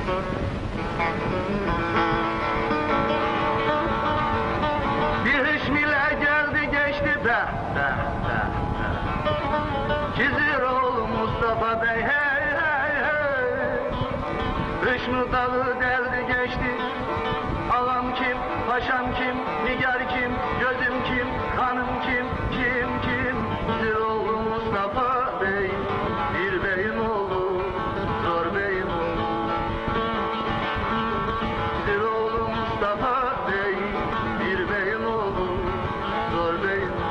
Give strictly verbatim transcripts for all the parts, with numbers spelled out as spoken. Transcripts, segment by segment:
Bir hışmile geldi geçti be, be, be, be. Çiziroğlu Mustafa Bey hey hey hey. Hışmı dağı deldi geçti. Ağam kim, paşam kim, nigar kim, gözüm kim, kanım kim, kim kim? Çiziroğlu Mustafa Bey, bir beyim oldu, zor beyim oldu. Çiziroğlu Mustafa Bey, bir beyim oldu, zor beyim oldu.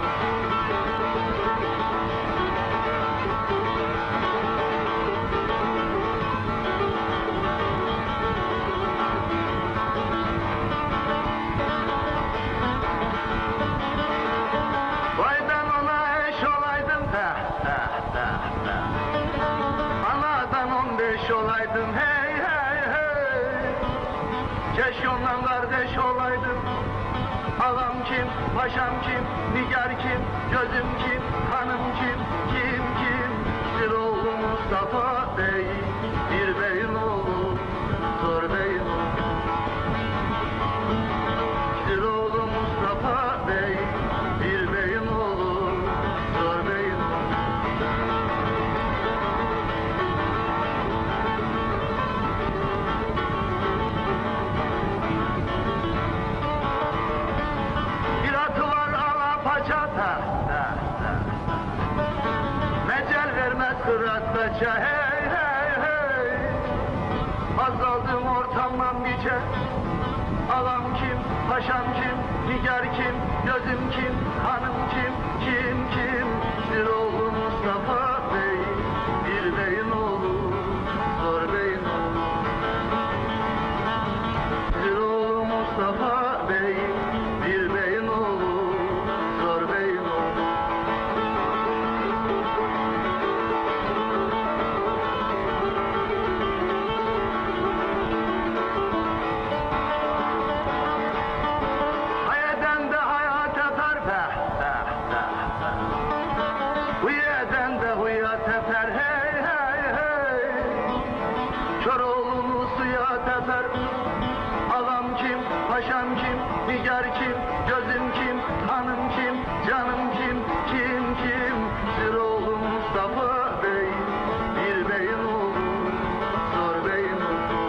Anadan on beş olaydım hey hey hey. Keşke ondan kardeş olaydım. Ağam kim, paşam kim, nigar kim, gözüm kim, kanım kim, kim kim? Çiziroğlu Mustafa Bey, bir beyim oldu, zor beyim oldu. Çiziroğlu Mustafa Bey, bir beyim oldu, zor beyim oldu. Mecel vermez kırattaça hey hey hey. Azaldım ortamdan geçer. Ağam kim, paşam kim, nigar kim, gözüm kim, kanım kim, kim kim? Çiziroğlu Mustafa Bey, bir beyin oğlu, zor beyin oğlu. Çiziroğlu Mustafa Bey, bir beyin oğlu, zor beyin oğlu. Hayeden de hayat efer be, be, be, be. Huyeden de huyat efer hey hey hey. Çoroğlu'nu suya teper. Ağam kim, paşam kim, nigar kim, gözüm kim, kanım kim, canım kim, kim kim? Çiziroğlu Mustafa Bey, bir beyin oldu, zor beyin oldu.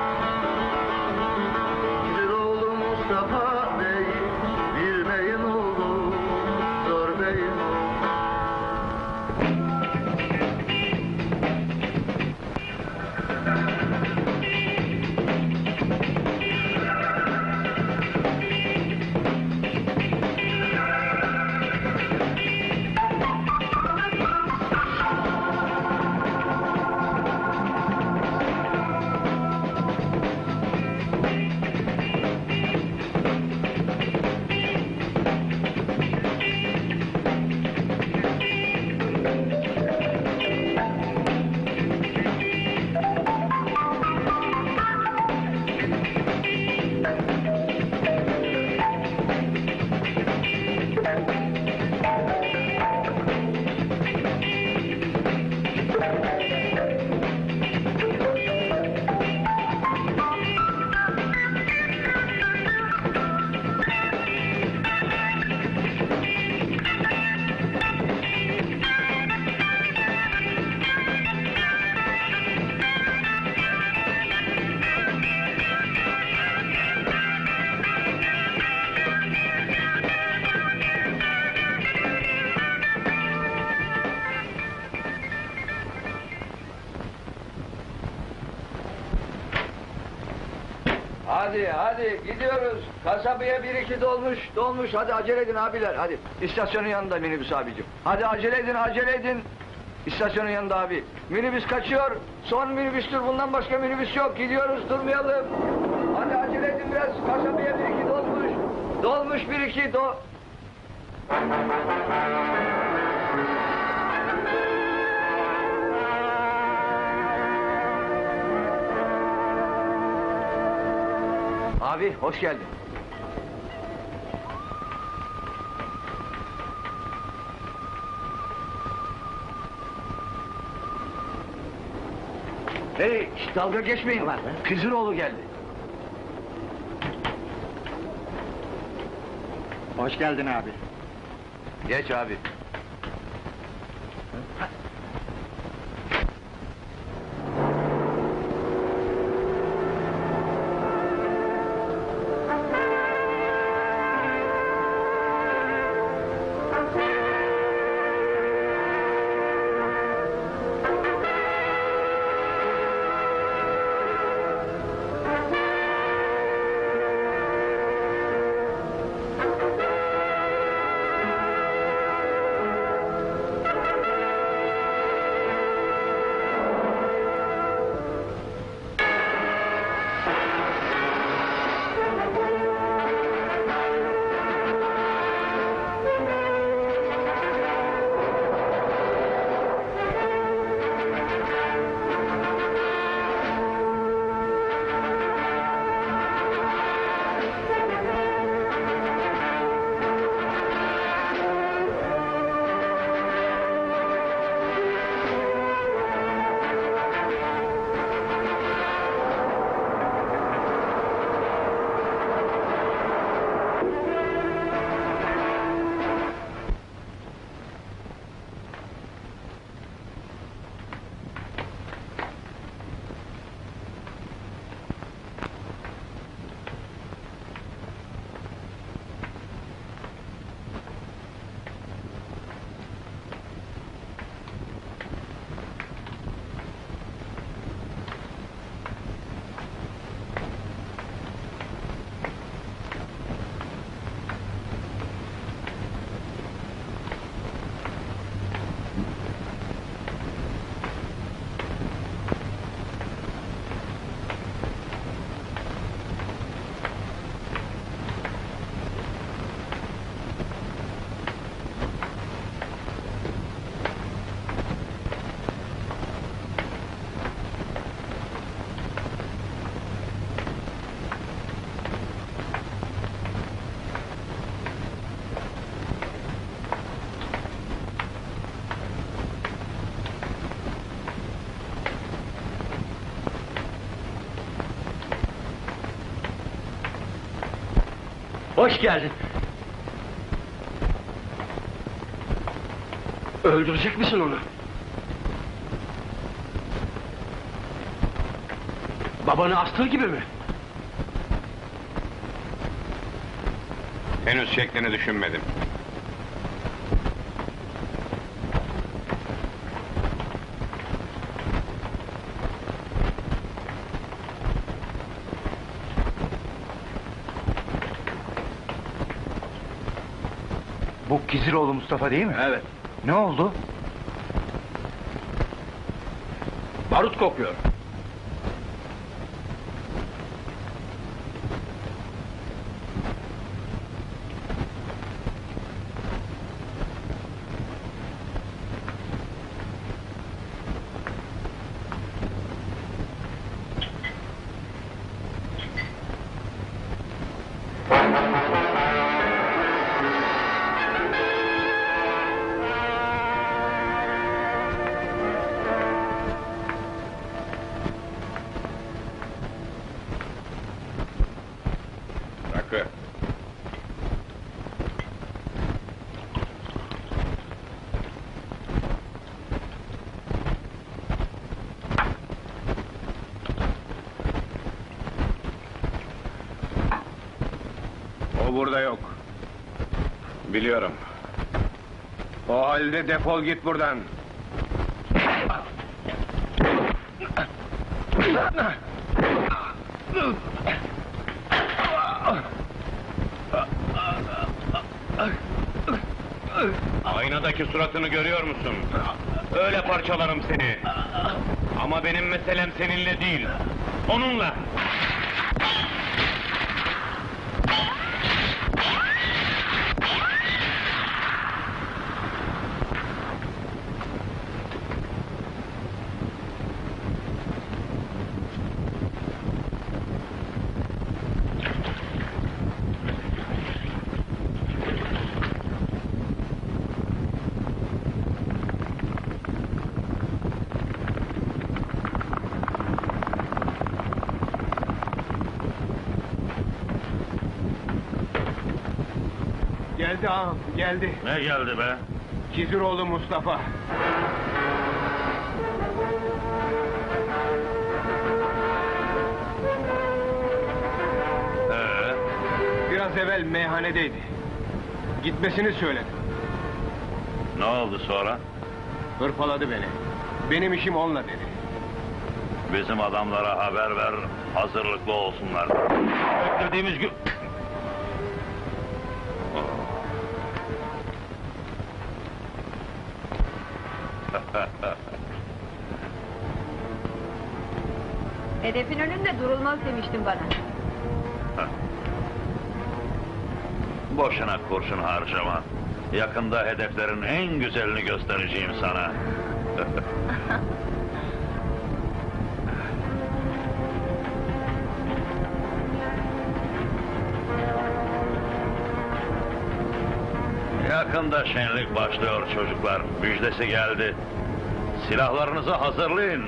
Çiziroğlu Mustafa Bey, bir beyin oldu, zor beyin oldu. Hadi hadi gidiyoruz. Kasabaya bir iki dolmuş dolmuş. Hadi acele edin abiler hadi. İstasyonun yanında minibüs abicim. Hadi acele edin acele edin. İstasyonun yanında abi. Minibüs kaçıyor. Son minibüstür, bundan başka minibüs yok. Gidiyoruz, durmayalım. Hadi acele edin biraz. Kasabaya bir iki dolmuş. Dolmuş bir iki do... Abi hoş geldin. Hey, şş, dalga geçmeyin. Var mı? Kızıroğlu geldi. Hoş geldin abi. Geç abi. Hoş geldin. Öldürecek misin onu? Babanı astığı gibi mi? Henüz şeklini düşünmedim. Bu Giziroğlu Mustafa değil mi? Evet. Ne oldu? Barut kokuyor. Rakı. O burada yok. Biliyorum. O halde defol git buradan. Aynadaki suratını görüyor musun? Öyle parçalarım seni. Ama benim meselem seninle değil, onunla. Geldi ağam, geldi. Ne geldi be? Kiziroğlu Mustafa. Ee, Biraz evvel meyhanedeydi. Gitmesini söyledim. ne oldu sonra? Hırpaladı beni. Benim işim onunla dedi. Bizim adamlara haber ver, hazırlıklı olsunlar. Beklediğimiz gün... Hedefin önünde durulmaz demiştin bana. Boşuna kurşun harcama. Yakında hedeflerin en güzelini göstereceğim sana. Yakında şenlik başlıyor çocuklar. Müjdesi geldi. Silahlarınızı hazırlayın.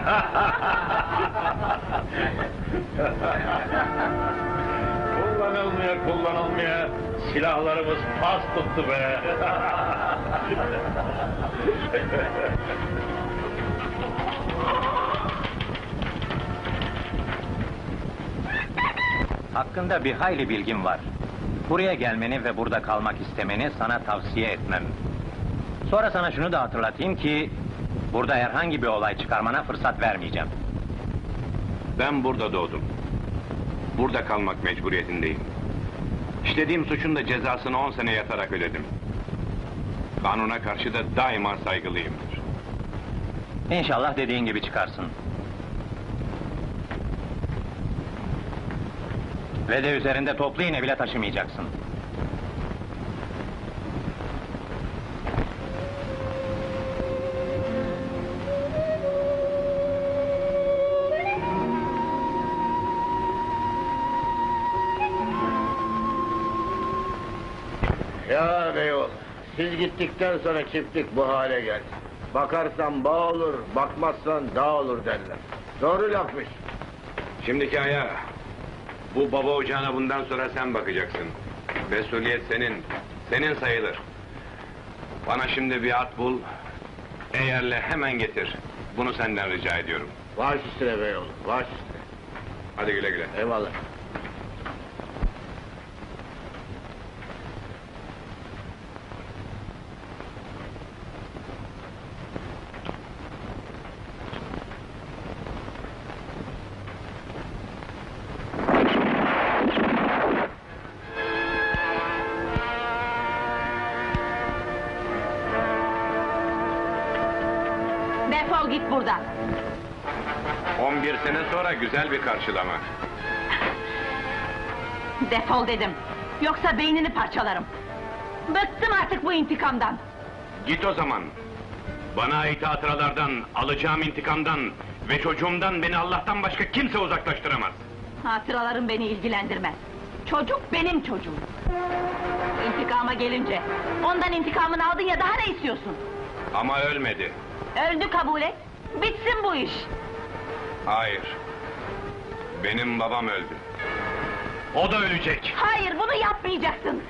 Kullanılmaya kullanılmaya silahlarımız pas tuttu be. Hakkında bir hayli bilgim var. Buraya gelmeni ve burada kalmak istemeni sana tavsiye etmem. Sonra sana şunu da hatırlatayım ki... ...burada herhangi bir olay çıkarmana fırsat vermeyeceğim. Ben burada doğdum. Burada kalmak mecburiyetindeyim. İşlediğim suçun da cezasını on sene yatarak ödedim. Kanuna karşı da daima saygılıyımdır. İnşallah dediğin gibi çıkarsın. Ve de üzerinde toplu iğne bile taşımayacaksın. Ya beyol, siz gittikten sonra çiftlik bu hale geldi. Bakarsan bağ olur, bakmazsan dağ olur derler. Doğru lafmış. Şimdiki aya, bu baba ocağına bundan sonra sen bakacaksın. Mesuliyet senin, senin sayılır. Bana şimdi bir at bul, eğerle hemen getir. Bunu senden rica ediyorum. Baş üstüne beyol, baş üstüne. Hadi güle güle. Eyvallah. Defol git buradan. on bir sene sonra güzel bir karşılama. Defol dedim. Yoksa beynini parçalarım. Bıktım artık bu intikamdan. Git o zaman. Bana ait hatıralardan, alacağım intikamdan ve çocuğumdan beni Allah'tan başka kimse uzaklaştıramaz. Hatıralarım beni ilgilendirmez. Çocuk benim çocuğum. İntikama gelince, ondan intikamını aldın ya daha ne istiyorsun? Ama ölmedi. Öldü kabul et, bitsin bu iş. Hayır. Benim babam öldü. O da ölecek. Hayır, bunu yapmayacaksın.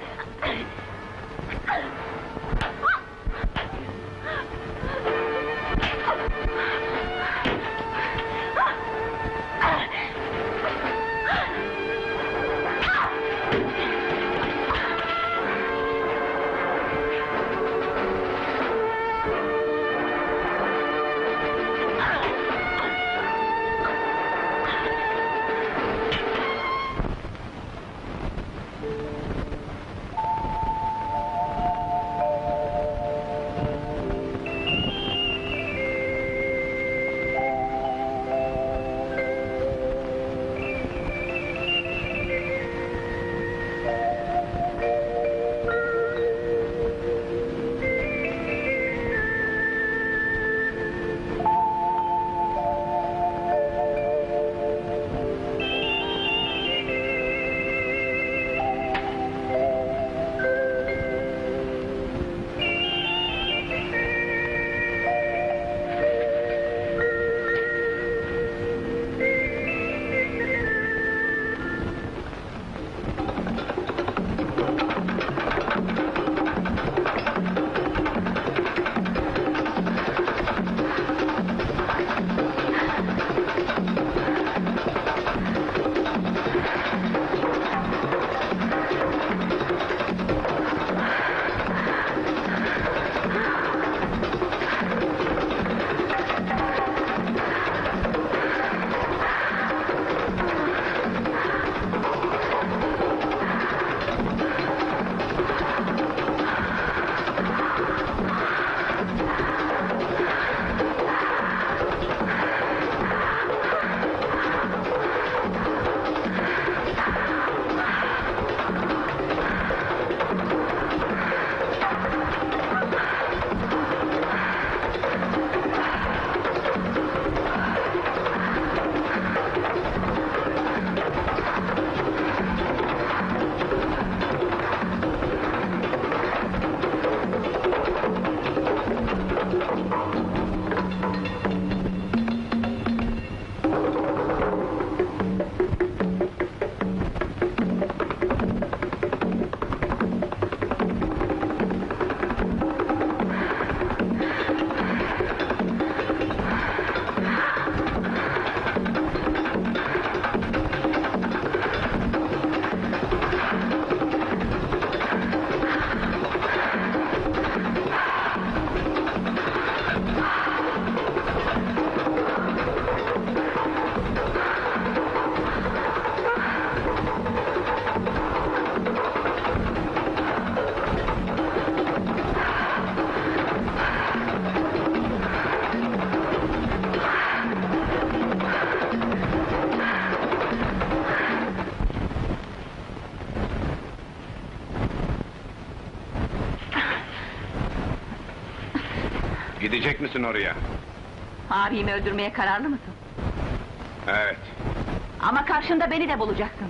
Gidecek misin oraya? Abimi öldürmeye kararlı mısın? Evet. Ama karşında beni de bulacaksın.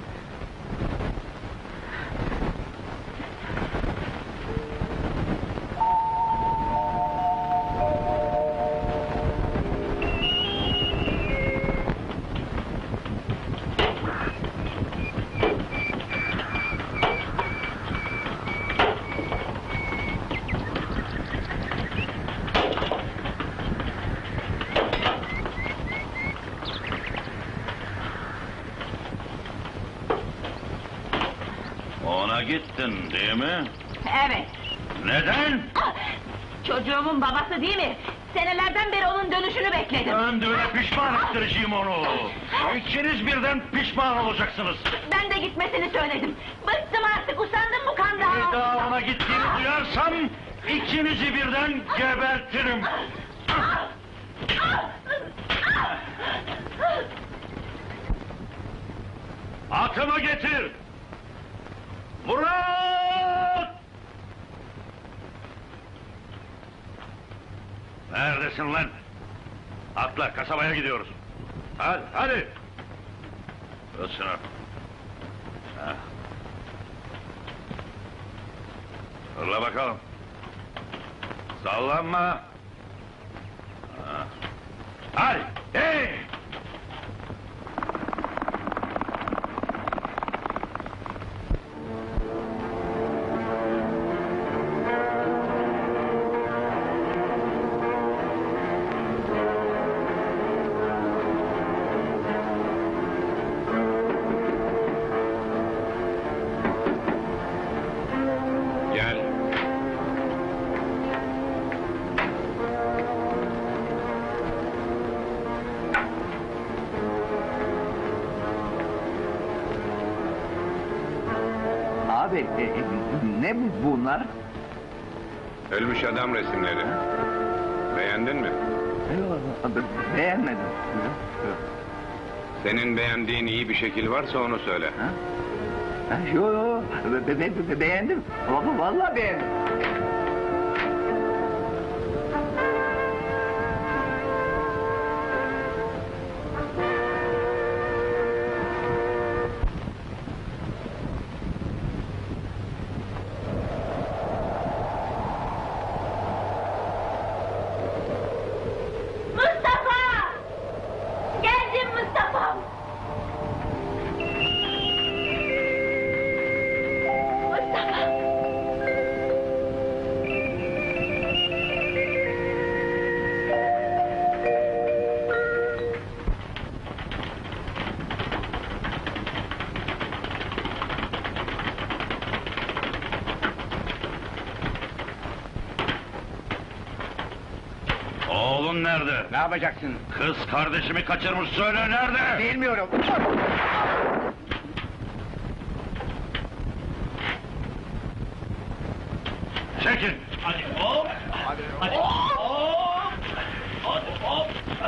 Ona gittin değil mi? Evet. Neden? Çocuğumun babası değil mi? Senelerden beri onun dönüşünü bekledim. Ben de öyle pişman ettireceğim onu. İkiniz birden pişman olacaksınız. Ben de gitmesini söyledim. Bıktım artık, usandım bu Bir kandan. daha ona gittiğini duyarsam ikinizi birden gebertirim. Atımı getir. Murat! Neredesin lan? Atla, kasabaya gidiyoruz. Hadi, hadi! Tut şunu. Ha. Fırla bakalım. Sallanma. Ha. Hadi, hey! Gel. Abi, e, e, ne bu bunlar? Ölmüş adam resimleri. Beğendin mi? Yok, be- beğenmedim. Senin beğendiğin iyi bir şekil varsa onu söyle. Ha, yo, yo, be- be- be- beğendim. Vallahi vallahi beğendim. Mustafa! Geldim Mustafa! Mustafa! Oğlun nerede? Ne yapacaksın? Kız kardeşimi kaçırmış, söyle nerede? Bilmiyorum. Çekin! Hadi hop! Hadi hop! Hadi hop!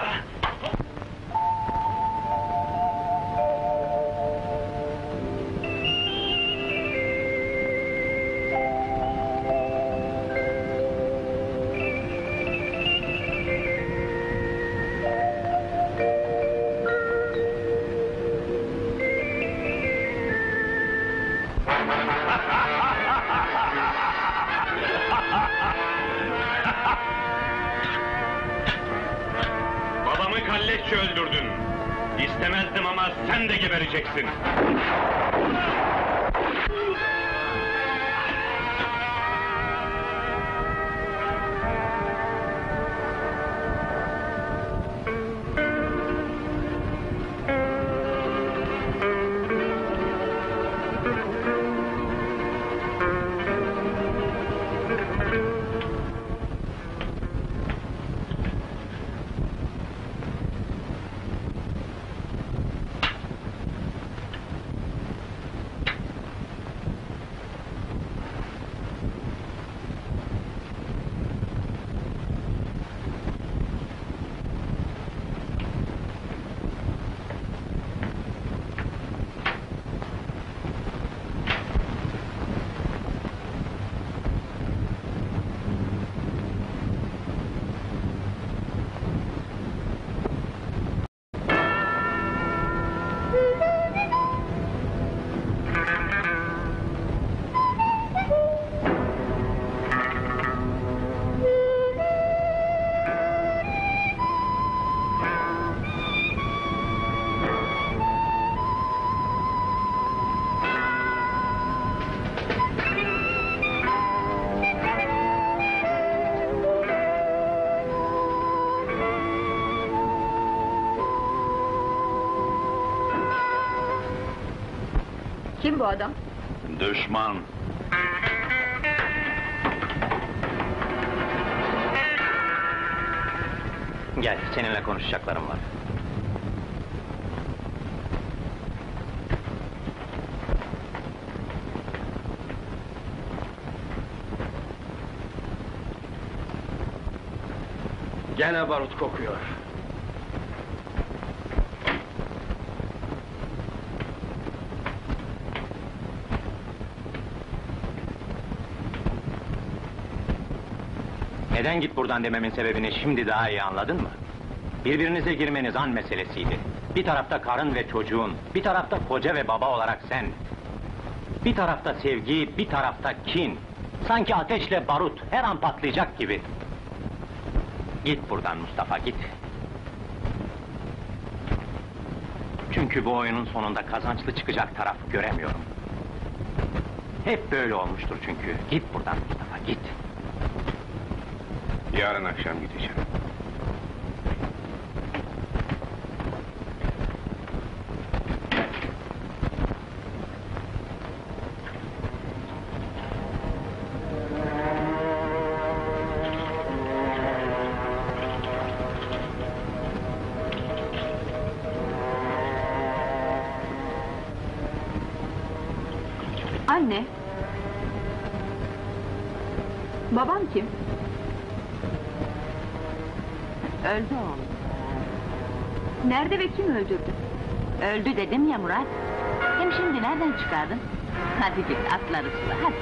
Babamı kalleşçe öldürdün. İstemezdim ama sen de gebereceksin. Kim bu adam? Düşman. Gel, seninle konuşacaklarım var. Gene barut kokuyor. Neden git buradan dememin sebebini şimdi daha iyi anladın mı? Birbirinize girmeniz an meselesiydi. Bir tarafta karın ve çocuğun, bir tarafta koca ve baba olarak sen. Bir tarafta sevgi, bir tarafta kin. Sanki ateşle barut, her an patlayacak gibi. Git buradan Mustafa, git. Çünkü bu oyunun sonunda kazançlı çıkacak taraf göremiyorum. Hep böyle olmuştur çünkü. Git buradan Mustafa, git. Yarın akşam gideceğim. Anne. Babam kim? Öldü oğlum. Nerede ve kim öldürdü? Öldü dedim ya Murat. Hem şimdi nereden çıkardın? Hadi git atları sula, hadi.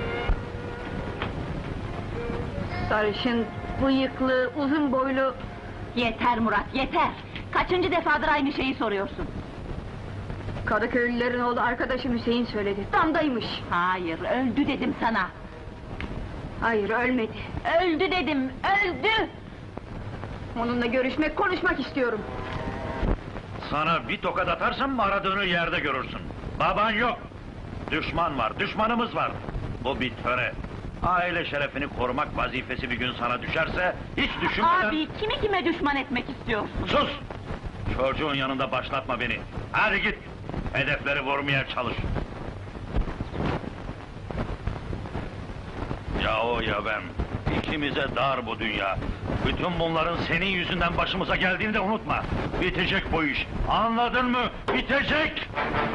Sarışın, bıyıklı, uzun boylu... Yeter Murat, yeter! Kaçıncı defadır aynı şeyi soruyorsun? Kadıköylülerin oğlu arkadaşım Hüseyin söyledi. Damdaymış. Hayır, öldü dedim sana! Hayır, ölmedi. Öldü dedim, öldü! Onunla görüşmek, konuşmak istiyorum. Sana bir tokat atarsam aradığını yerde görürsün. Baban yok. Düşman var, düşmanımız var. Bu bir töre. Aile şerefini korumak vazifesi bir gün sana düşerse hiç düşünmeden... Abi, kimi kime düşman etmek istiyorsun? Sus! Çocuğun yanında başlatma beni. Hadi git, hedefleri vurmaya çalış. Ya o ya ben, ikimize dar bu dünya. Bütün bunların senin yüzünden başımıza geldiğini de unutma. Bitecek bu iş, anladın mı? Bitecek!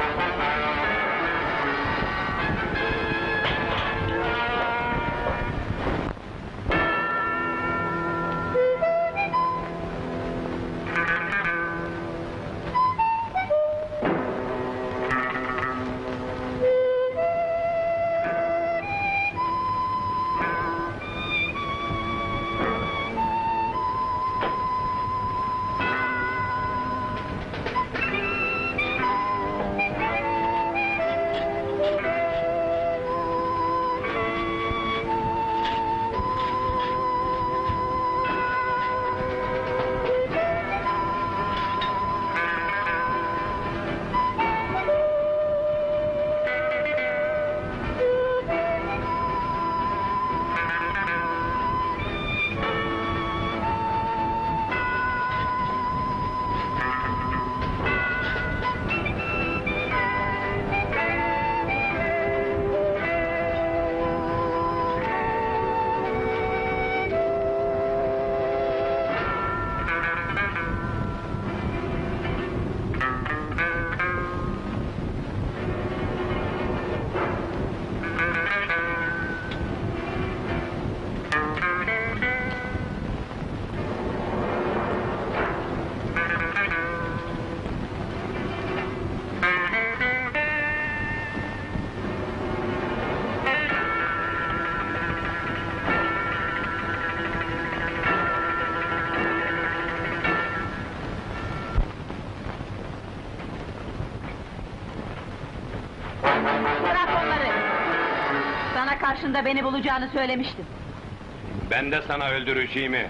Bırak onları! Sana karşında beni bulacağını söylemiştim. Ben de sana öldüreceğimi...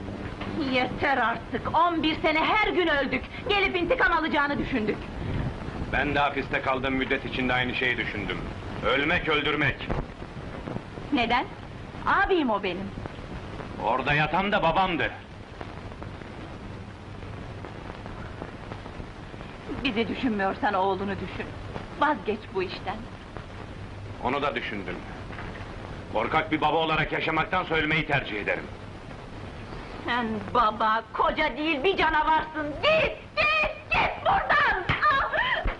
Yeter artık! On bir sene her gün öldük! Gelip intikam alacağını düşündük! Ben de hapiste kaldığım müddet içinde aynı şeyi düşündüm. Ölmek, öldürmek. Neden? Abim o benim! Orada yatan da babamdı. Bizi düşünmüyorsan oğlunu düşün! Vazgeç bu işten. Onu da düşündüm. Korkak bir baba olarak yaşamaktan ölmeyi tercih ederim. Sen baba, koca değil bir canavarsın! Git, git, git buradan! Ah!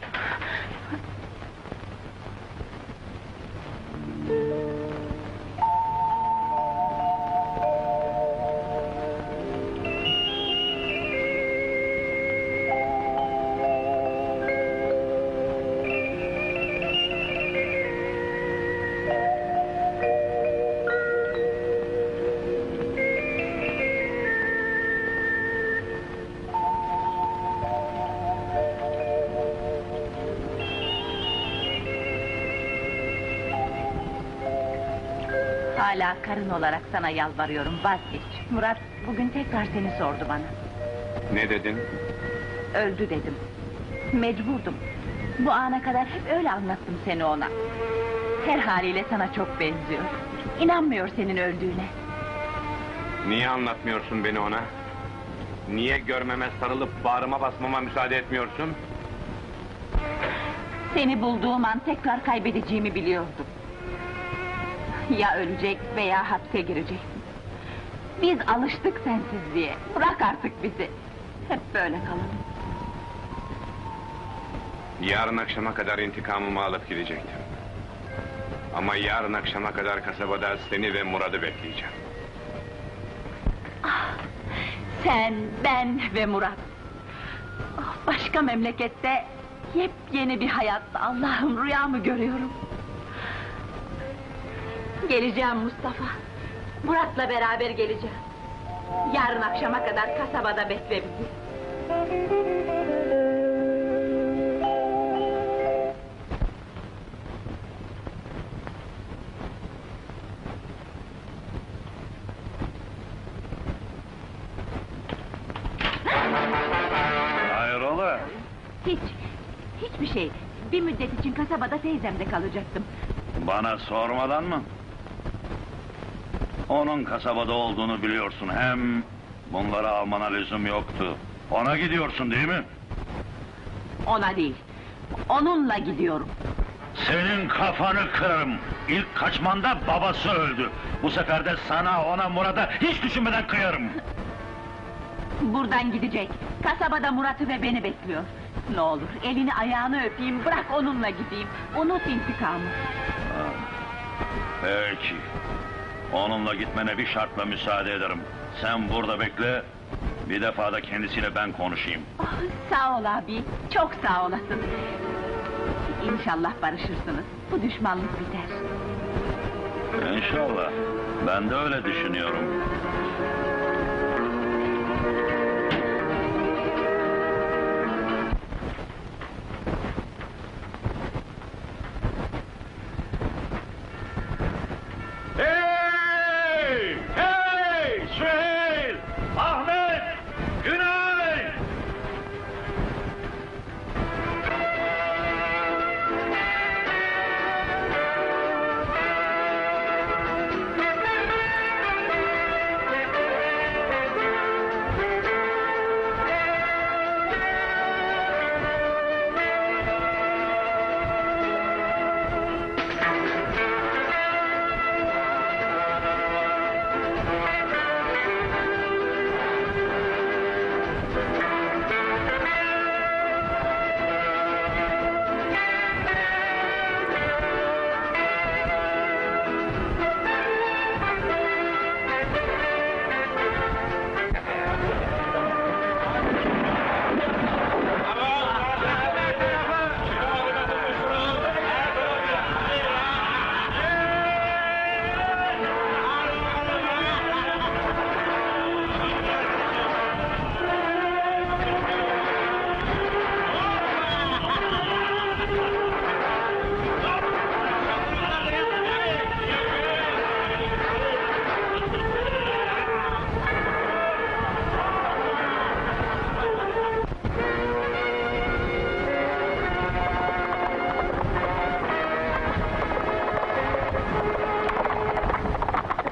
Hala karın olarak sana yalvarıyorum, vazgeç. Murat bugün tekrar seni sordu bana. Ne dedin? Öldü dedim. Mecburdum. Bu ana kadar hep öyle anlattım seni ona. Her haliyle sana çok benziyor. İnanmıyor senin öldüğüne. Niye anlatmıyorsun beni ona? Niye görmeme sarılıp bağrıma basmama müsaade etmiyorsun? Seni bulduğum an tekrar kaybedeceğimi biliyordum. Ya ölecek veya hapse gireceksin. Biz alıştık sensizliğe. Bırak artık bizi. Hep böyle kalalım. Yarın akşama kadar intikamımı alıp gidecektim. Ama yarın akşama kadar kasabada seni ve Murat'ı bekleyeceğim. Ah, sen, ben ve Murat. Ah, başka memlekette yepyeni bir hayatta Allah'ım rüyamı görüyorum. Geleceğim Mustafa. Murat'la beraber geleceğim. Yarın akşama kadar kasabada bekle bizi. Hayrola? Hiç, hiçbir şey. Bir müddet için kasabada teyzemde kalacaktım. Bana sormadan mı? Onun kasabada olduğunu biliyorsun, hem bunları almana lüzum yoktu. Ona gidiyorsun değil mi? Ona değil, onunla gidiyorum. Senin kafanı kırarım! İlk kaçmanda babası öldü. Bu sefer de sana, ona, Murat'a hiç düşünmeden kıyarım! Buradan gidecek, kasabada Murat'ı ve beni bekliyor. Ne olur, elini ayağını öpeyim, bırak onunla gideyim. Unut intikamı. Peki. Onunla gitmene bir şartla müsaade ederim. Sen burada bekle, bir defa da kendisiyle ben konuşayım. Oh, sağ ol abi, çok sağ olasın. İnşallah barışırsınız, bu düşmanlık biter. İnşallah. Ben de öyle düşünüyorum. Hey! Hey! Süheyl! Ahmet! Güney!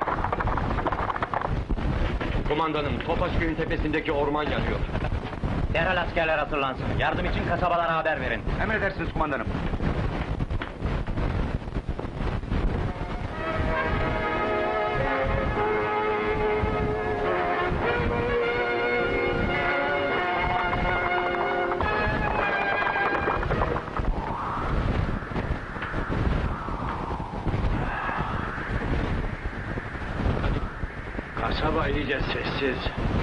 Kumandanım, Topaç köyün tepesindeki orman yanıyor. Derhal askerler hazırlansın. Yardım için kasabalara haber verin. Emredersiniz kumandanım. Kasaba iyice sessiz.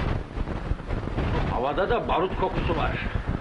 Havada da barut kokusu var.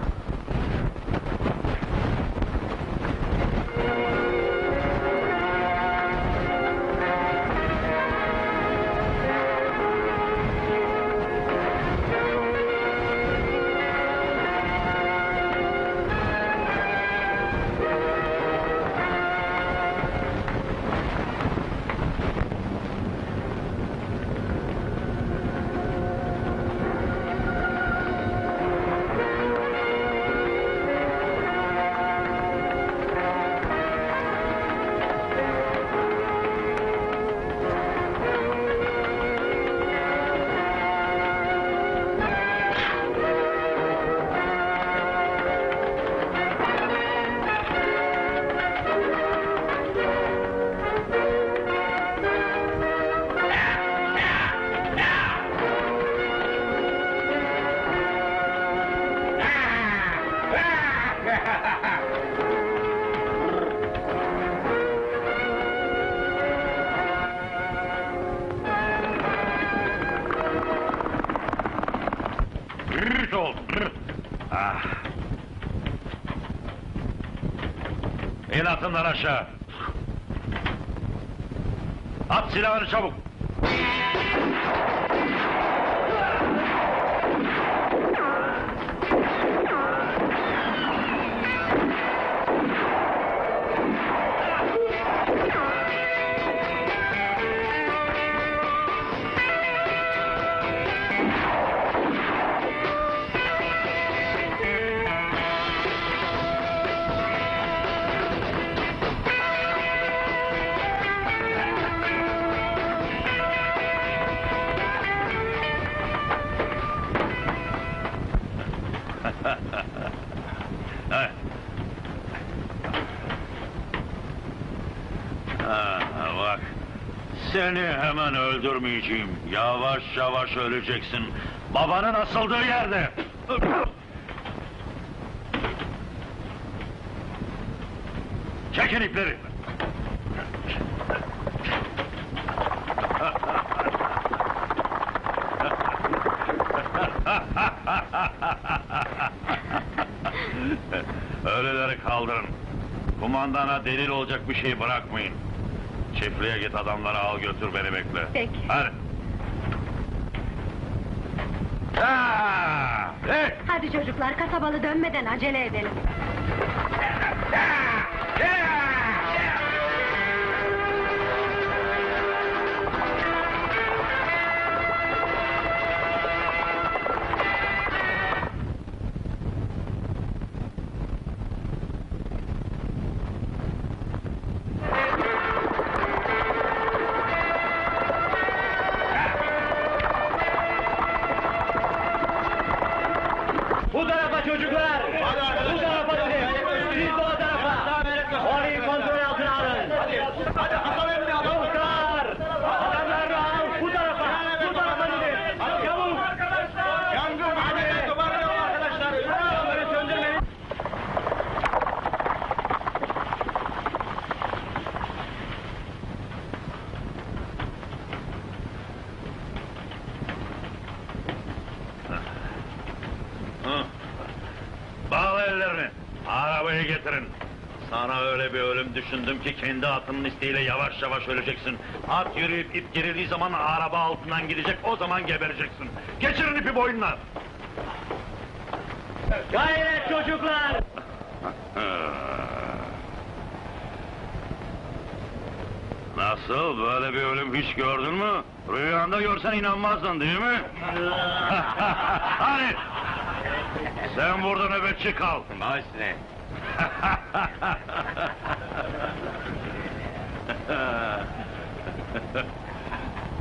Rrrt ol, rrrt. Ah. İn atından aşağı. At silahını çabuk. Heh. Ha, bak, seni hemen öldürmeyeceğim. Yavaş yavaş öleceksin. Babanın asıldığı yerde. Çekin ipleri. Ölüleri kaldırın. Kumandana delil olacak bir şey bırakmayın. Çiftliğe git, adamları al götür, beni bekle. Peki. Hadi. Ha! Hey! Hadi çocuklar, kasabalı dönmeden acele edelim. Bu tarafa çocuklar! Bu tarafa gidin! Siz de o tarafa! Orayı kontrol altına alın! Muhtar! Adamlarını al! Bu tarafa! Bu tarafa gidin! Çabuk! Yangın! Hadi! Toparlayalım arkadaşlar! Yangını söndürmeyin! Hı. Bağla ellerini, arabayı getirin. Sana öyle bir ölüm düşündüm ki kendi atının isteğiyle yavaş yavaş öleceksin. At yürüyüp ip gerildiği zaman araba altından gidecek, o zaman gebereceksin. Geçirin ipi boynuna. Gayret çocuklar! Nasıl, böyle bir ölüm hiç gördün mü? Rüyanda görsen inanmazdın değil mi? Hadi! Sen burada nöbetçi kal. Baş ne?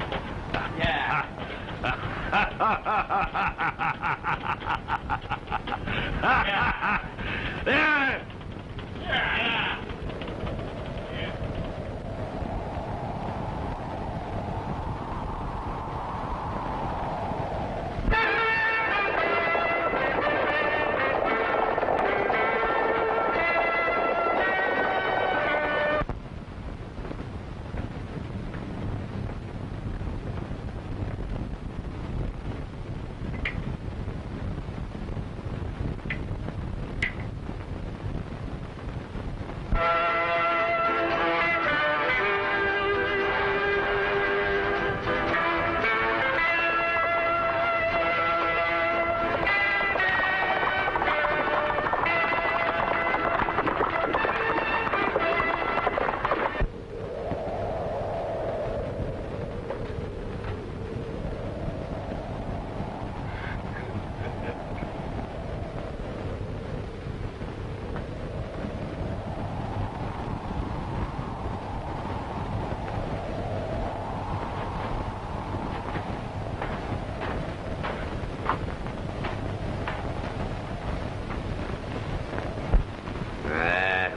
Yeah.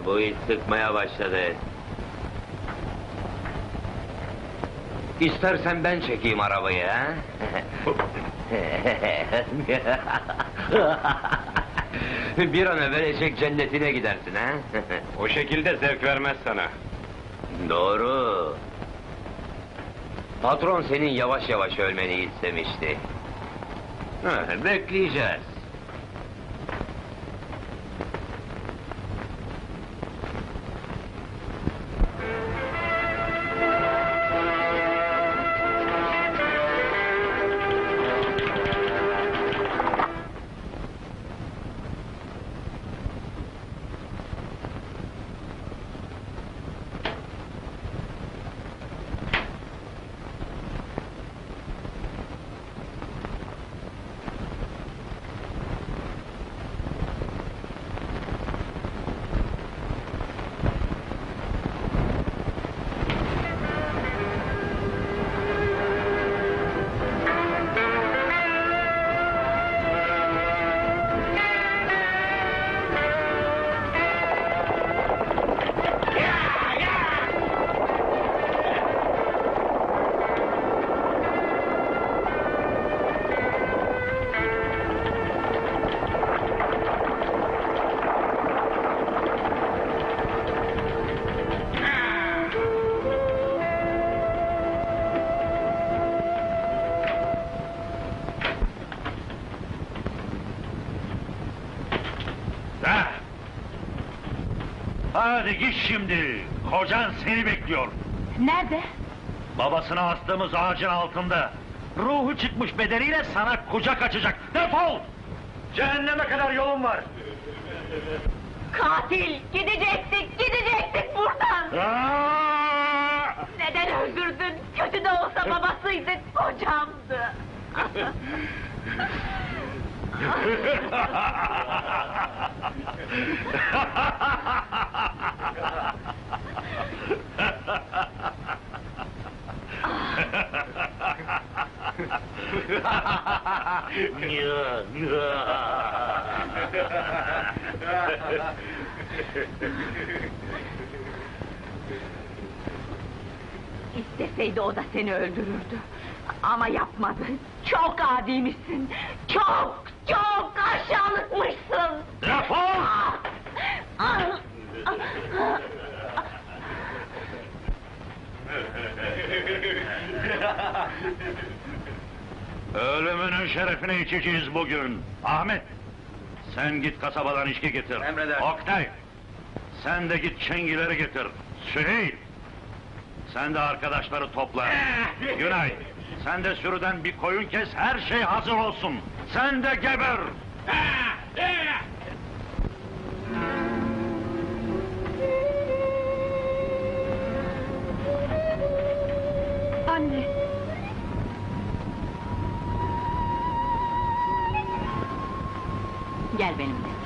bu iş sıkmaya başladı. İstersen ben çekeyim arabayı, ha? Bir an evvel eşek cennetine gidersin, ha? O şekilde zevk vermez sana. Doğru. Patron senin yavaş yavaş ölmeni istemişti. Ha, bekleyeceğiz. Ha! Hadi git şimdi, kocan seni bekliyor. Nerede? Babasına astığımız ağacın altında. Ruhu çıkmış bedeniyle sana kucak açacak. Defol! Cehenneme kadar yolun var. Katil! Gidecektik, gidecektik buradan! Aa! Neden öldürdün? Kötü de olsa babasıydı, kocamdı! İsteseydi o da seni öldürürdü. Ama yapmadı. Çok adiymişsin. Çok, çok aşağılıkmışsın. Defol! Ah! Ölümünün şerefine içeceğiz bugün. Ahmet, sen git kasabadan içki getir. Emredersin. Oktay, sen de git çengileri getir. Süheyl, sen de arkadaşları topla. Günay, sen de sürüden bir koyun kes, her şey hazır olsun. Sen de geber! Anne. Gel benimle.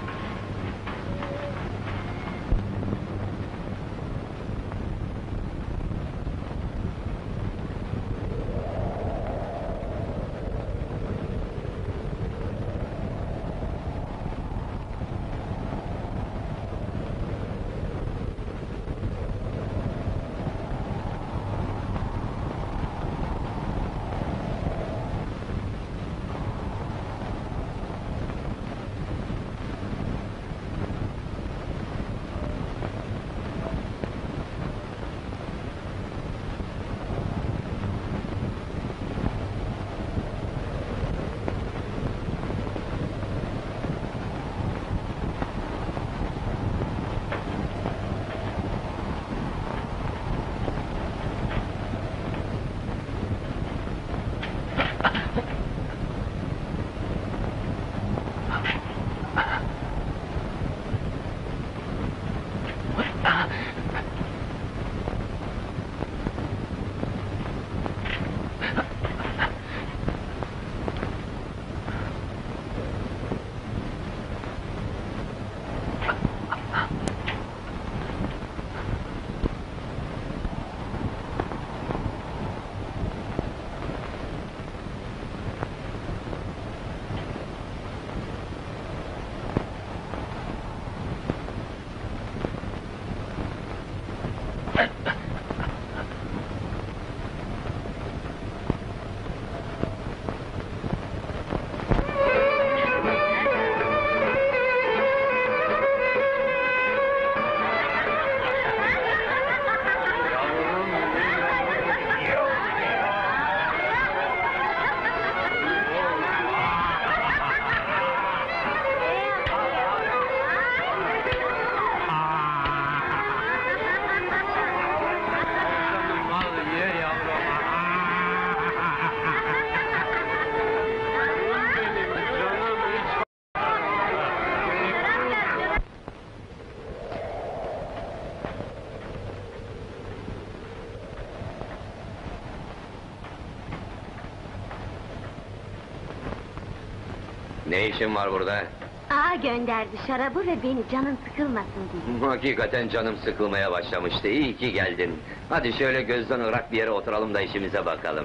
Ne işin var burada? Ağa gönderdi şarabı ve beni canın sıkılmasın diye. Hakikaten canım sıkılmaya başlamıştı. İyi ki geldin. Hadi şöyle gözden ırak bir yere oturalım da işimize bakalım.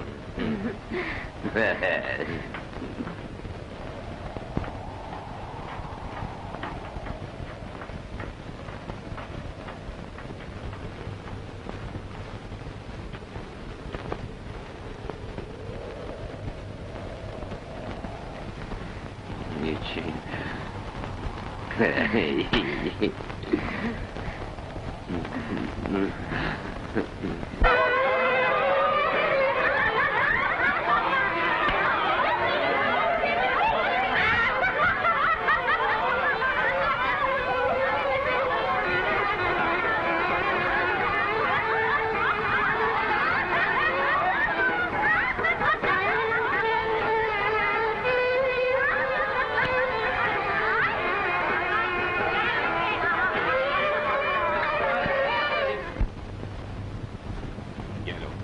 Niçin? Gel oğlum.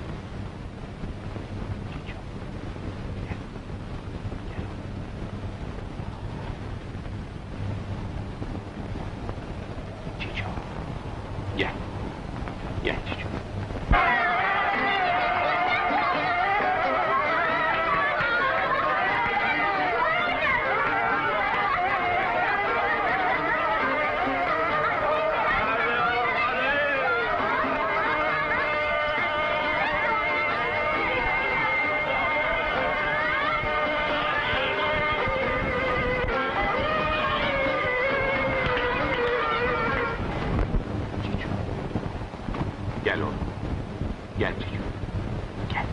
Cicio. Gel. Gel Cicio. Cicio. Gel oğlum. Gel Cicio. Gel.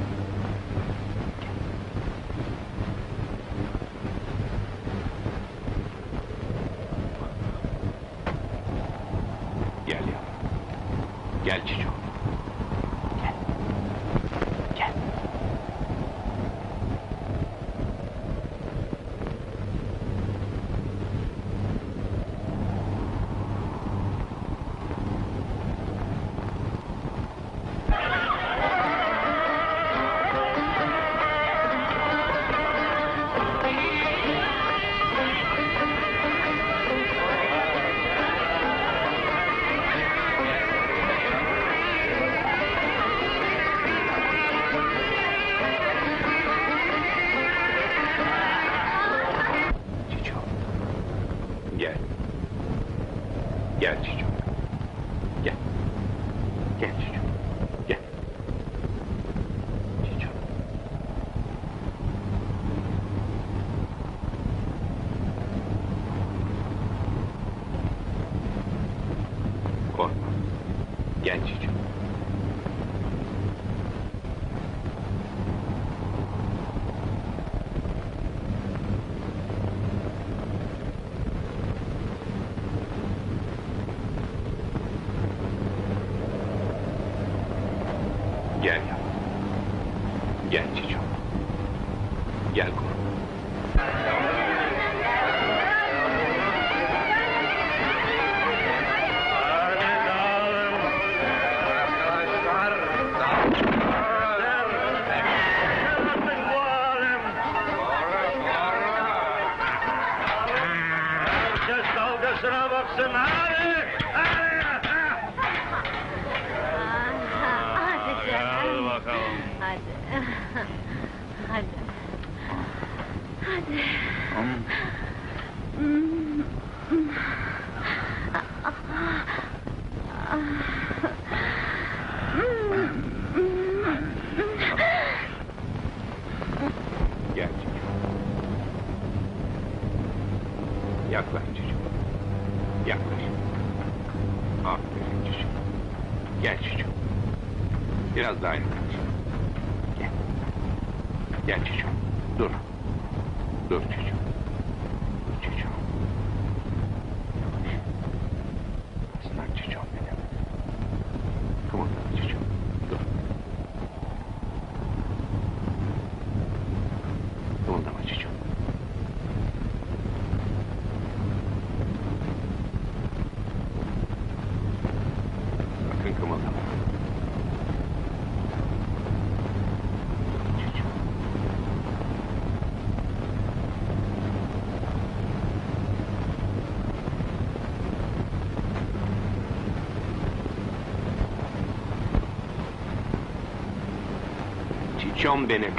Gel. Gel yavrum. Gel Cicio. Gel. Gel. Cicio. Gel. Gel Cicio. Gel. Gel Cicio. Gel. Cicio. Korkma. Gel Cicio. Gel yavrum. Gel Cicio. Gel korkma. Hadi dağılın. Arkadaşlar, dağılın. Artık bu alem. Herkes dalgasına baksın, hadi! Hadi! Hadi Hadi canım. bakalım. Hadi. Hadi. Hadi. Gel Cicio. Yaklaş Cicio. Yaklaş. Aferin Cicio. Gel Cicio. Biraz daha yaklaş. Gel. Gel Cicio. Dur. Dur Cicio. Dur Cicio. Aslan Cicio benim. Kımıldama Cicio. Dur. Kımıldama Cicio. Sakın kımıldama. Cicio. parçam benim.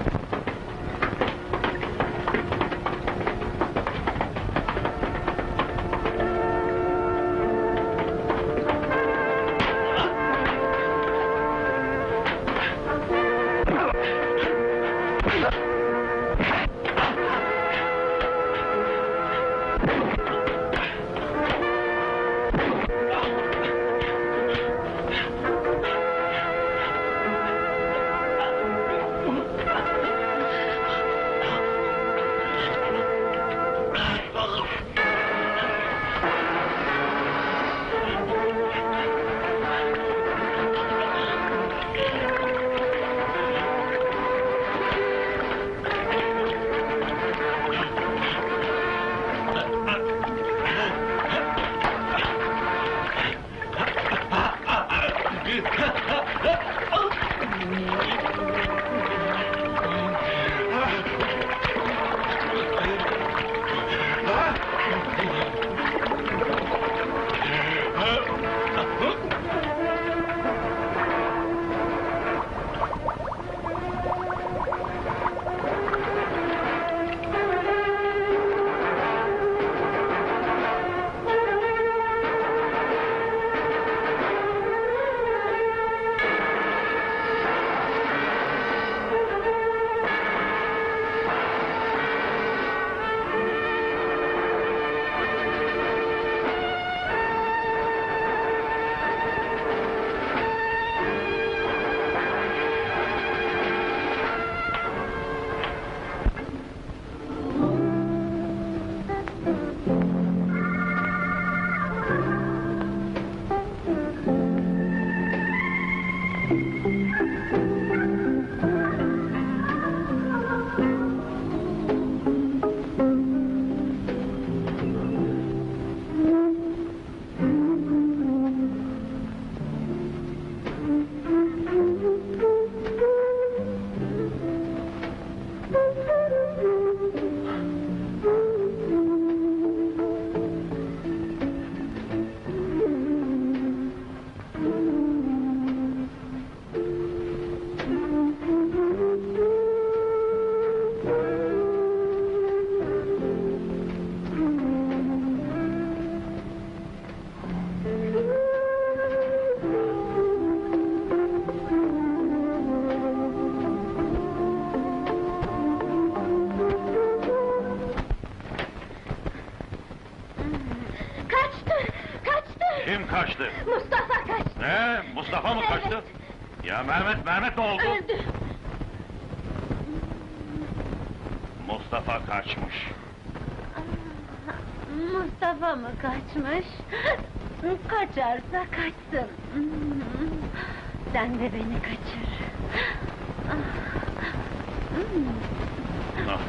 Kim kaçtı? Mustafa kaçtı. Ne? Mustafa mı kaçtı? Evet. Ya Mehmet, Mehmet ne oldu? Öldü. Mustafa kaçmış. Mustafa mı kaçmış? Kaçarsa kaçsın. Sen de beni kaçır. Ah.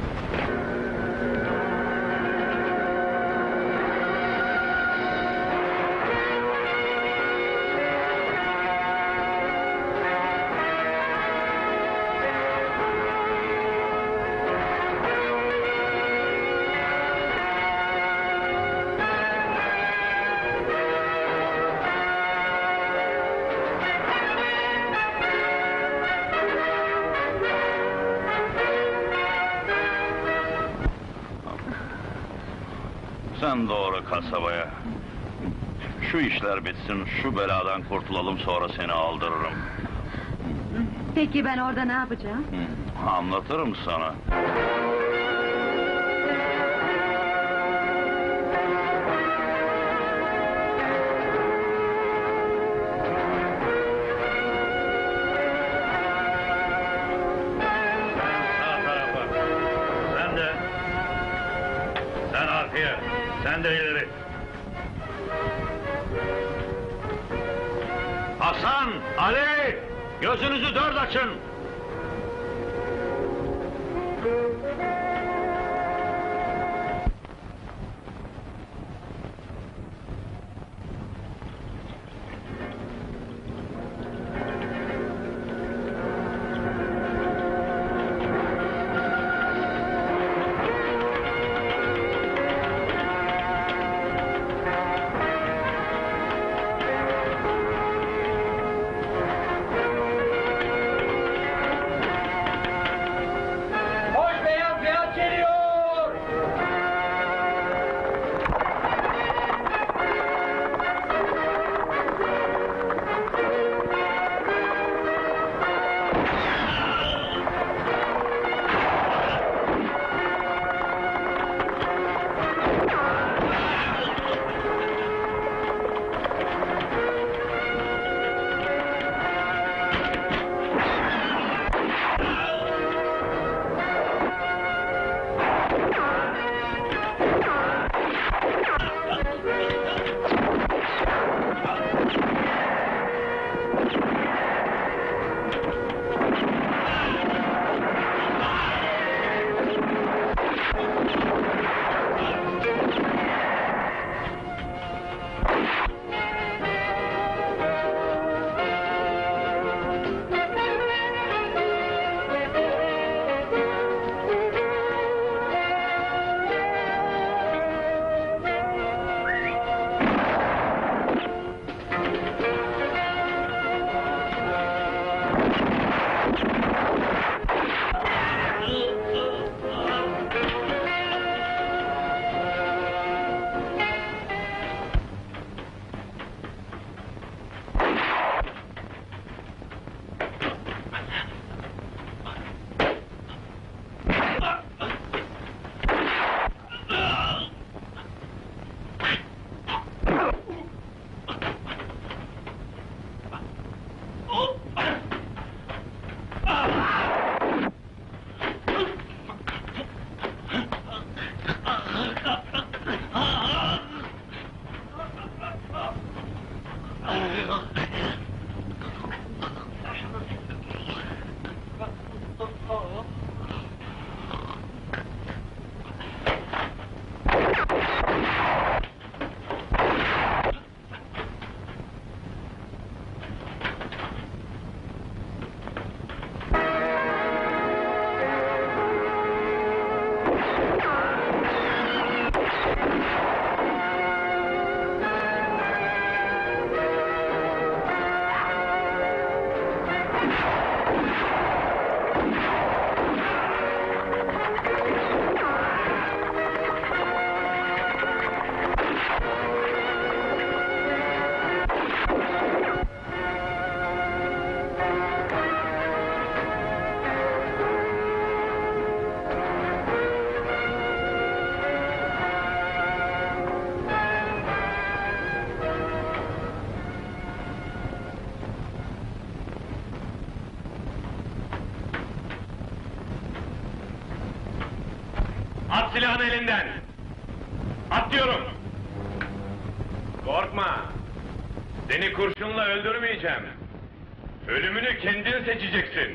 Sen doğru kasabaya. Şu işler bitsin, şu beladan kurtulalım, sonra seni aldırırım. Peki ben orada ne yapacağım? Hı, anlatırım sana. Sağ tarafa. Sen de. Sen arkaya. Sen de ileri. Hasan, Ali! Gözünüzü dört açın! At silahını elinden! At diyorum! Korkma! Seni kurşunla öldürmeyeceğim! Ölümünü kendin seçeceksin!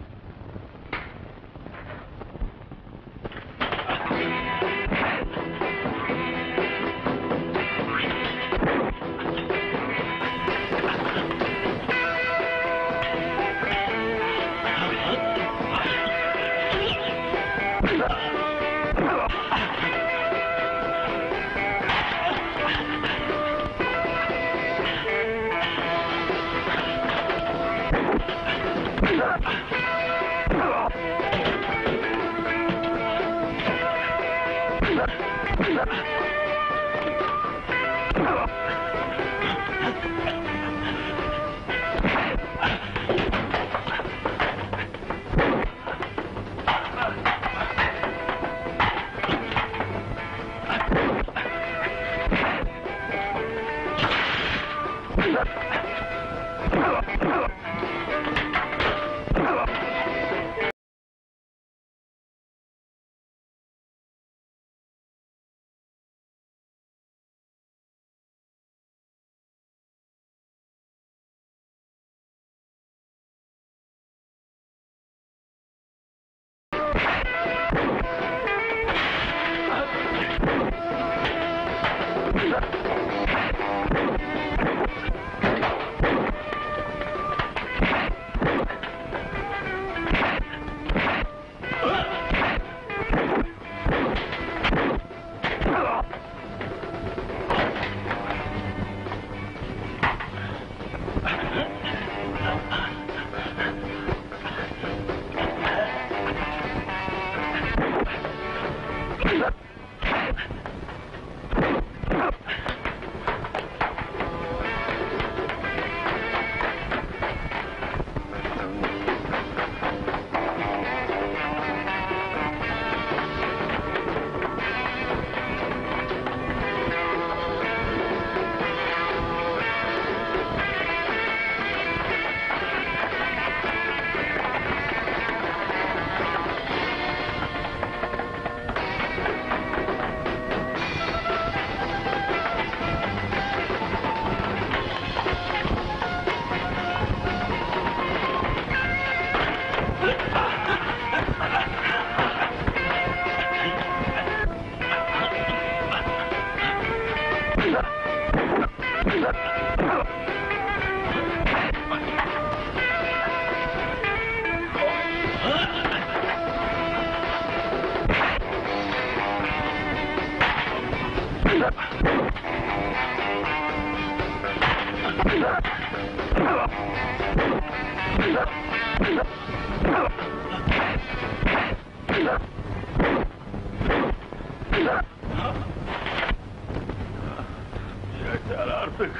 Yeter artık!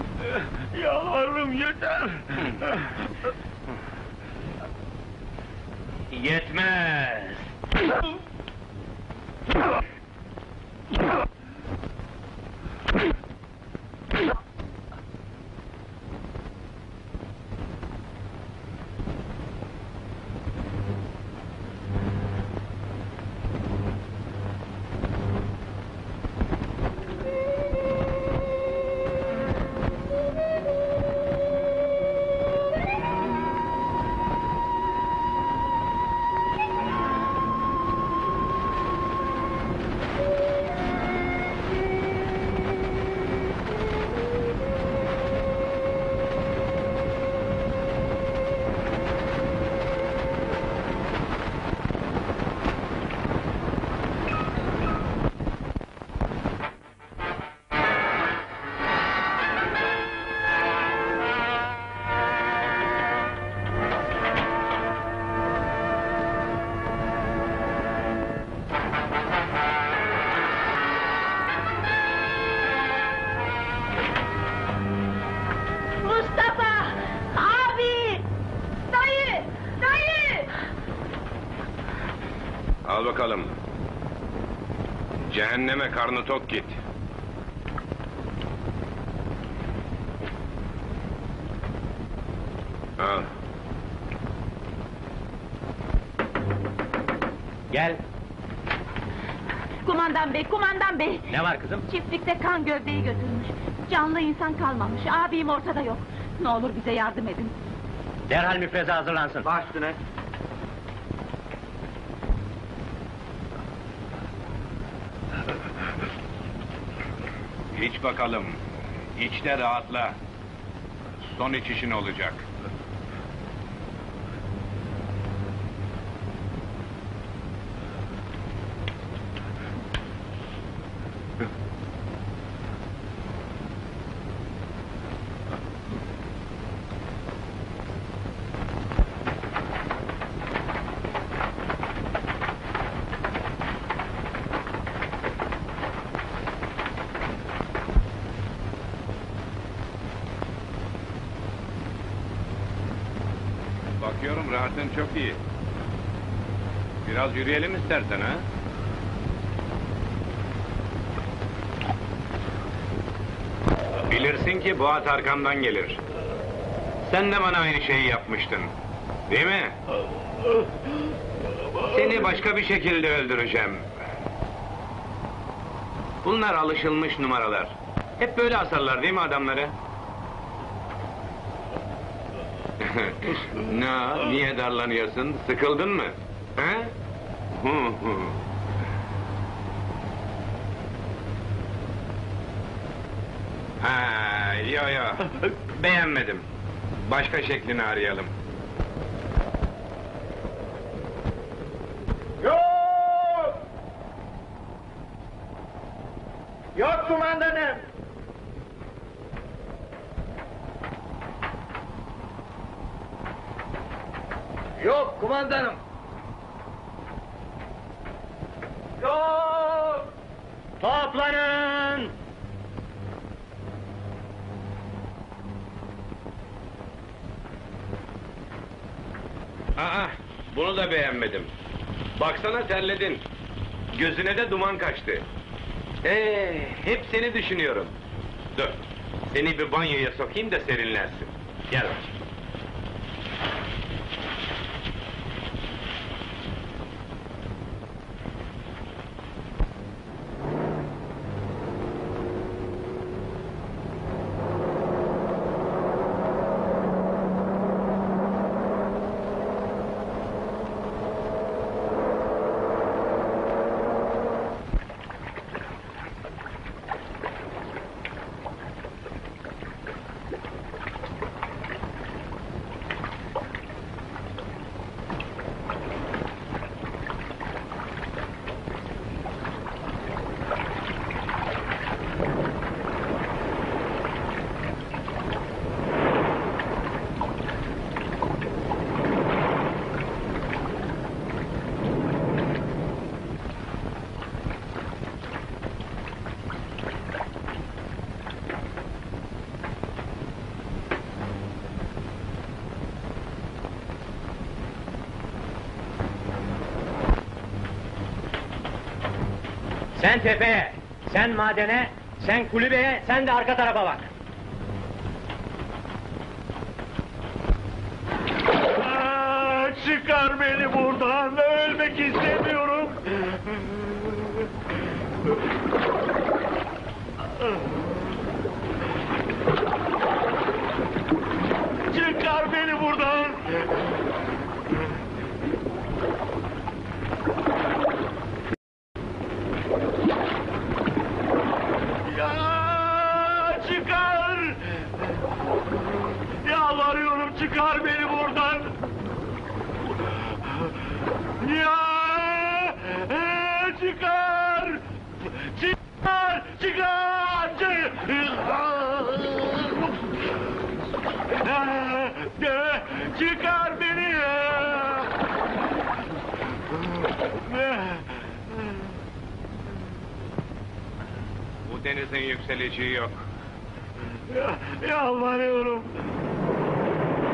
Yalvarırım yeter! Yetmez! bakalım. Cehenneme karnı tok git. Al. Gel. Kumandan bey, kumandan bey! Ne var kızım? Çiftlikte kan gövdeyi götürmüş. Canlı insan kalmamış, abim ortada yok. Ne olur bize yardım edin. Derhal müfreze hazırlansın. Baş üstüne. İç bakalım. İç de rahatla. Son içişin olacak. Bakıyorum rahatın çok iyi. Biraz yürüyelim istersen ha? Bilirsin ki bu at arkamdan gelir. Sen de bana aynı şeyi yapmıştın. Değil mi? Seni başka bir şekilde öldüreceğim. Bunlar alışılmış numaralar. Hep böyle asarlar değil mi adamları? Ne? Niye darlanıyorsun? Sıkıldın mı? He? Hı hı. Ha, yo yo. Beğenmedim. Başka şeklini arayalım. Yok! Yok kumandanım! Yok kumandanım. Yok. Toplanın! Aa, bunu da beğenmedim. Baksana terledin. Gözüne de duman kaçtı. Ee, hep seni düşünüyorum. Dur, seni bir banyoya sokayım da serinlersin. Gel bakayım. Sen tepeye, sen madene, sen kulübeye, sen de arka tarafa bak. Aa, çıkar beni buradan, ölmek istemiyorum. Çıkar beni buradan. Ya çıkar! Yalvarıyorum, çıkar beni buradan! Ya! Ee, çıkar! Çıkar! Çıkar! Çıkar! Çıkar beni! Bu denizin yükseleceği yok. Yalvarıyorum!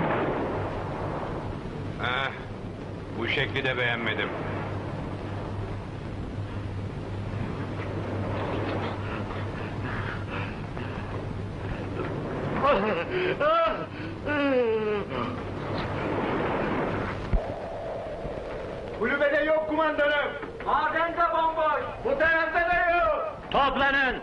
Ah, bu şekli de beğenmedim. Kulübede yok kumandanım. Maden de bomboş. Bu tarafta da yok. Toplanın!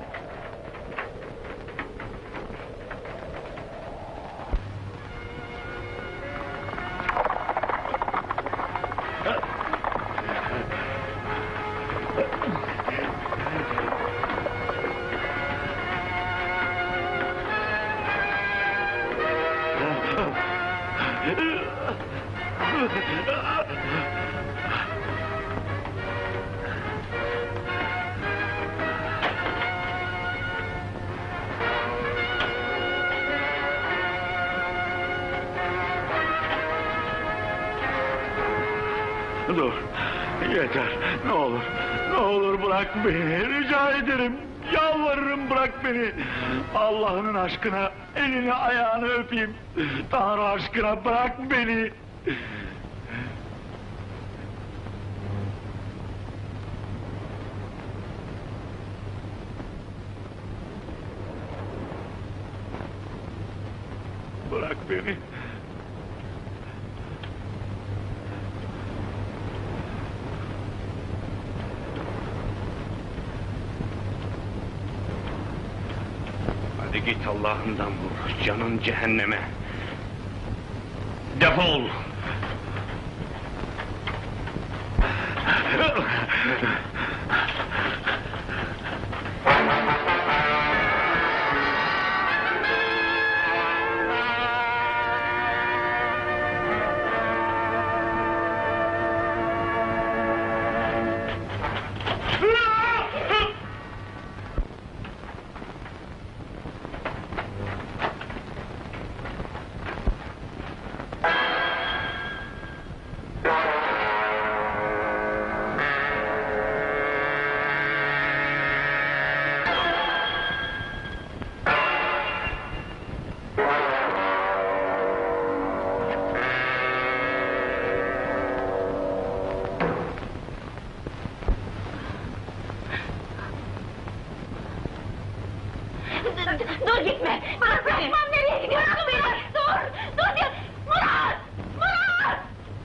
Dur, yeter, ne olur, ne olur bırak beni, rica ederim, yalvarırım bırak beni. Allah'ın aşkına elini ayağını öpeyim, Tanrı aşkına bırak beni. Bırak beni. Hadi git Allah'ından vur, canın cehenneme. Defol! Dur gitme! Bırak beni! Bırakmam, nereye gidiyorsun? Bırak beni! Dur! Dur! Dur. Murat! Murat!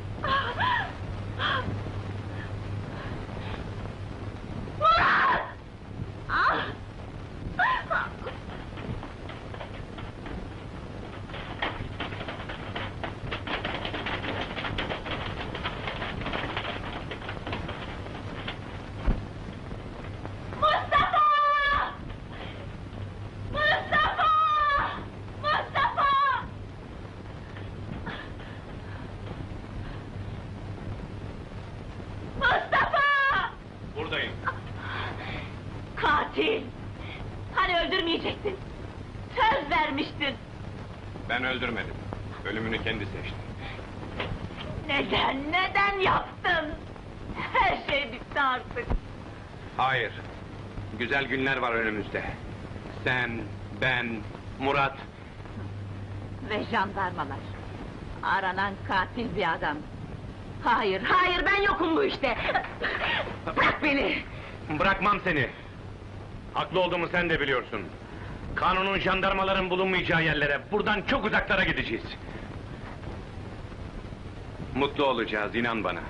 Murat! Ah! Mustafa! Mustafa! Mustafa! Mustafa! Buradayım. Katil! Hani öldürmeyecektin? Söz vermiştin. Ben öldürmedim. Ölümünü kendi seçti. Neden, neden yaptın? Her şey bitti artık. Hayır. Güzel günler var önümüzde. Sen, ben, Murat. Ve jandarmalar. Aranan katil bir adam. Hayır, hayır ben yokum bu işte. Bırak beni. Bırakmam seni. Haklı olduğumu sen de biliyorsun. Kanunun, jandarmaların bulunmayacağı yerlere, buradan çok uzaklara gideceğiz. Mutlu olacağız, inan bana.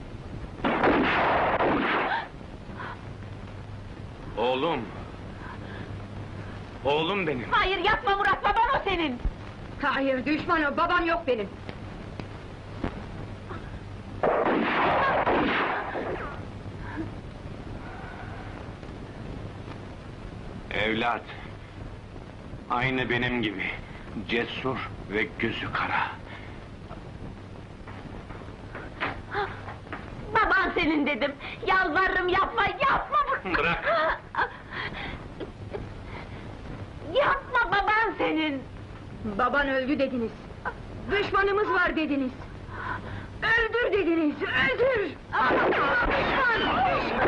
Oğlum. Oğlum benim. Hayır yapma Murat, baban o senin. Hayır düşman o, babam yok benim. Evlat. Aynı benim gibi. Cesur ve gözü kara. Baban senin dedim. Yalvarırım yapma, yapma. Bırak. Yapma, baban senin. Baban öldü dediniz. Düşmanımız var dediniz. Öldür dediniz, öldür! Düşman!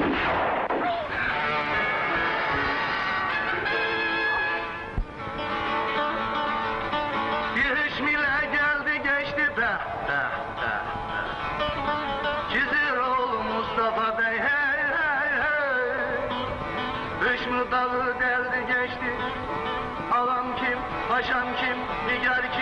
Bir hışmile geldi geçti de, de, de. Çiziroğlu Mustafa Bey hey hey hey. Hışmı dağı deldi geçti. Alan kim, paşam kim, nigar